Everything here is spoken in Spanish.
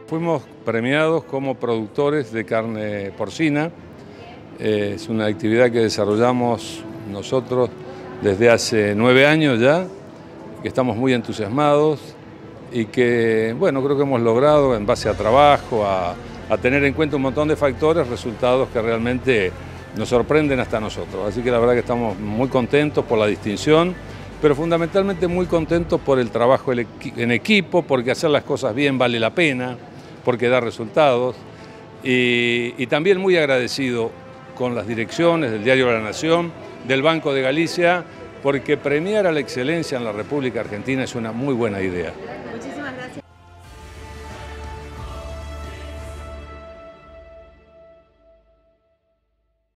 Fuimos premiados como productores de carne porcina. Es una actividad que desarrollamos nosotros desde hace 9 años ya, que estamos muy entusiasmados y que, bueno, creo que hemos logrado, en base a trabajo, a tener en cuenta un montón de factores, resultados que realmente nos sorprenden hasta nosotros. Así que la verdad que estamos muy contentos por la distinción, pero fundamentalmente muy contentos por el trabajo en equipo, porque hacer las cosas bien vale la pena, porque da resultados, y también muy agradecido con las direcciones del Diario La Nación, del Banco de Galicia, porque premiar a la excelencia en la República Argentina es una muy buena idea.